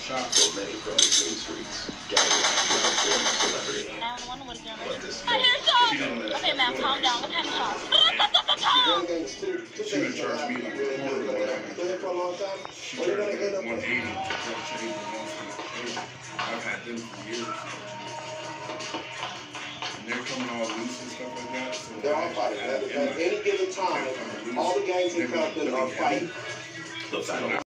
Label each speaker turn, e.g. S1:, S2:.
S1: shot. So many from the main streets gathered around former celebrity. But this
S2: Okay, man, calm down. What kind of shots?
S3: She would charge me like a quarter of what I got. She charged me like 180 for a change and one for the change. I've had them for years. And they're coming all loose and stuff like that. So
S4: they're all fighting. At any given time, all the gangs in Compton are fighting.